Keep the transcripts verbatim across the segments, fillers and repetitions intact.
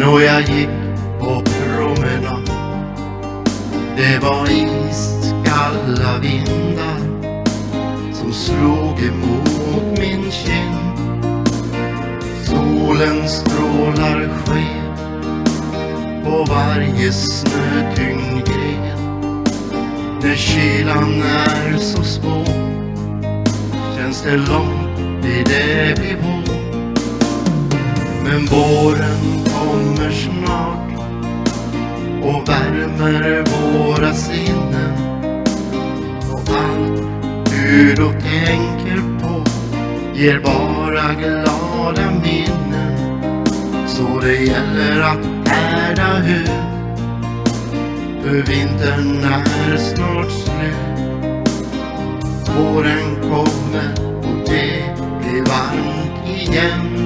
och jag gick på promenad. Det var iskalla vindar som slog emot min kind. Solens strålar sken på varje snötyngd gren. När kylan är så svår känns det långt i det vi bor. Men våren kommer snart och värmer våra sinnen. Och allt du då tänker på ger bara glada minnen. Så det gäller att härda hud, för vintern är snart slut. Våren kommer och det blir varmt igen.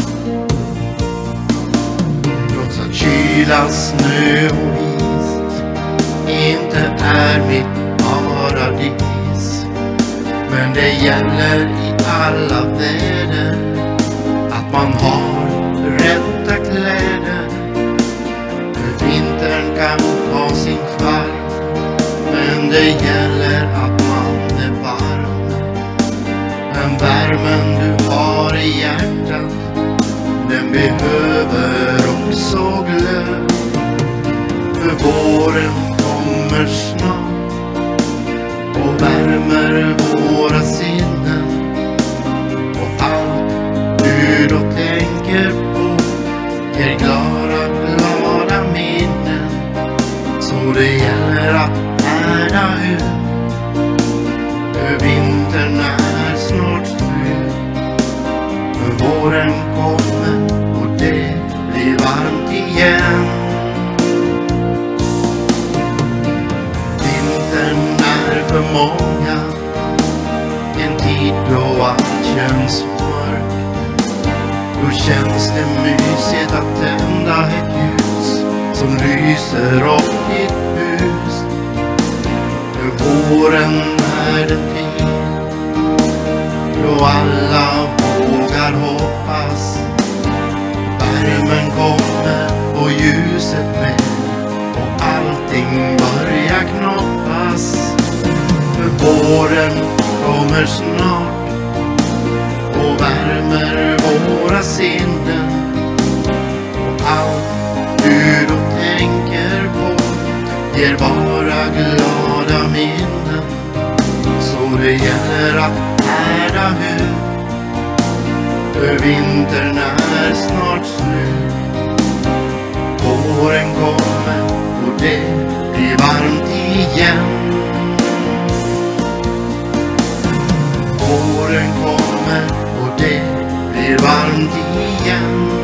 Trots att kyla, snö och is inte är mitt paradis, men det gäller i alla väder att man har rätta kläder. För vintern kan ha sin charm, men det gäller att man är varm. Men värmen du har i hjärtat, den behöver också glöd. För våren kommer snart och värmer våra sinnen. Och allt du då tänker på ger glada, glada minnen. Så det gäller att härda ut, för vintern är snart slut. För våren kommer och det blir varmt igen. Vintern är för många en tid då allt känns mörkt. Då känns det mysigt att tända ett ljus som lyser upp ditt hus. För våren är det tid då alla vågar hoppas. Värmen kommer och ljuset med, och allting börjar knoppas. För våren kommer snart och värmer våra sinnen. Och allt du då tänker på ger bara glada minnen. Så det gäller att härda hud, för vintern är snart slut. Våren kommer och det blir varmt igen. Våren kommer och det blir varmt igen.